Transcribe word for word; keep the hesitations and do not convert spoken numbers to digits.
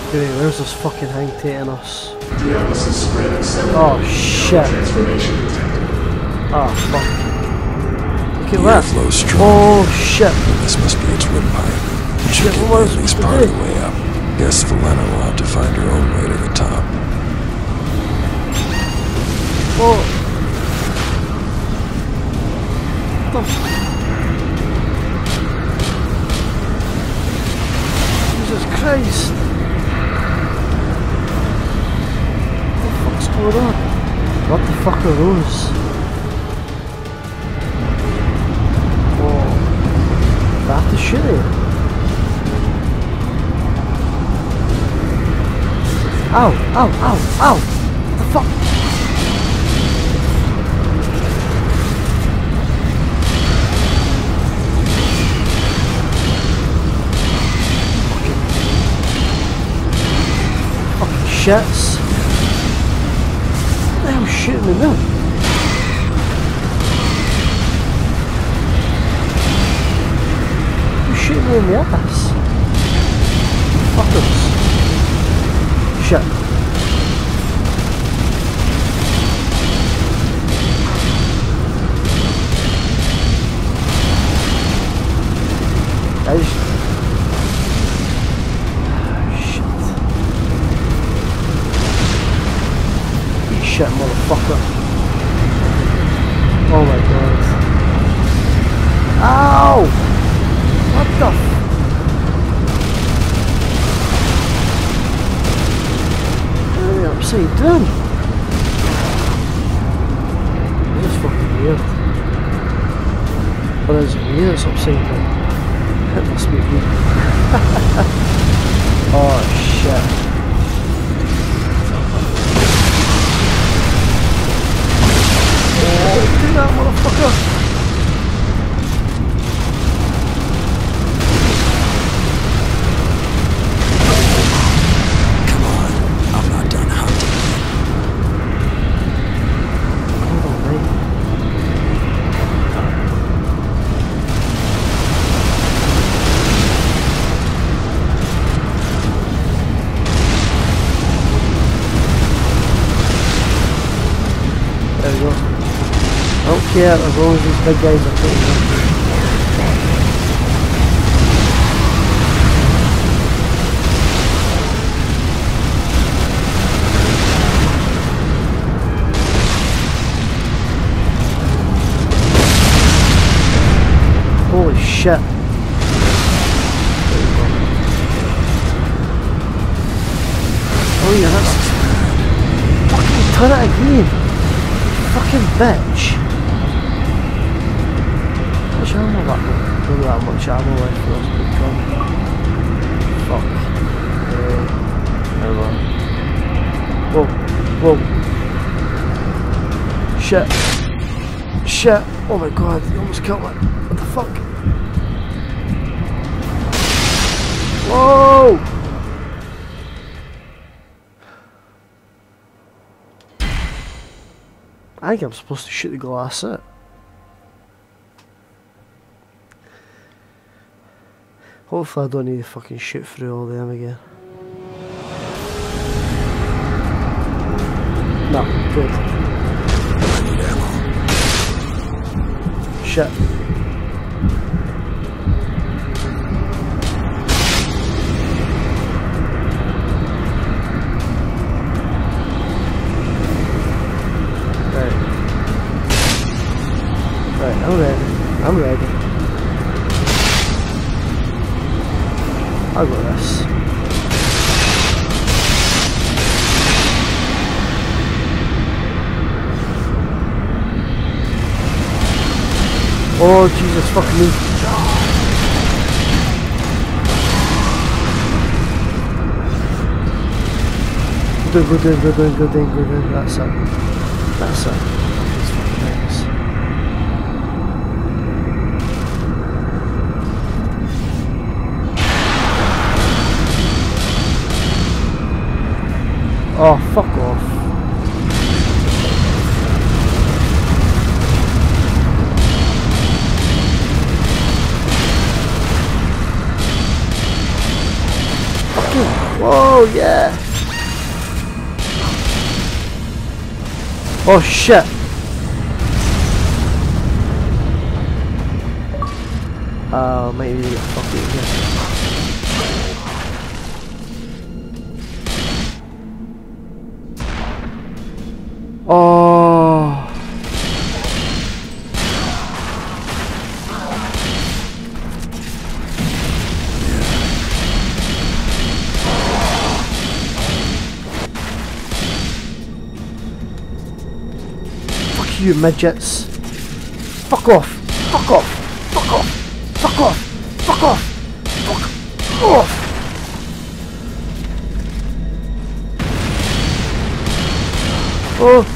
Dude, where's this fucking thing taking us? Oh shit. Oh fuck. Look at the that. airflow's strong. Oh shit. This must be its windpipe. It should Shit, get what me was at least it part of do? the way up. Guess Filena will have to find her own way to the top. Oh. What the f- Jesus Christ. What the fuck's going on? What the fuck are those? Oh. That is shitty. Ow, ow, ow, ow! What the fuck? Fucking shits. What the hell's shooting me now? Who's shooting me in the ass? Fuckers. Shit. Guys. Shit. You shit motherfucker. Oh my god. Ow! What the f- upside down. This is fucking weird. But it's weird, it's upside down. It must be me. Oh shit. Oh, do that motherfucker. There we go. I don't care as long as these big guys are taking them. Holy shit. Oh yeah, that's fucking turn it again. Fucking bitch. How much ammo that one? Don't know how much ammo left for this big gun. Fuck. Uh, never mind. Whoa. Whoa. Shit. Shit. Oh my god, you almost killed me. What the fuck? Whoa! I think I'm supposed to shoot the glass at. Hopefully I don't need to fucking shoot through all them again. No, good. Shit. Right, I'm ready. I'm ready. I'll go this. Oh Jesus fucking me. Good, good, good, good, good, good, good, good, good. That's it. That's it. These fucking things. Oh, fuck off. Fucking Whoa, yeah. Oh shit. Uh, maybe fuck it again. Oh. Fuck you, midgets. Fuck off. Fuck off. Fuck off. Fuck off. Fuck off. Fuck off. Oh.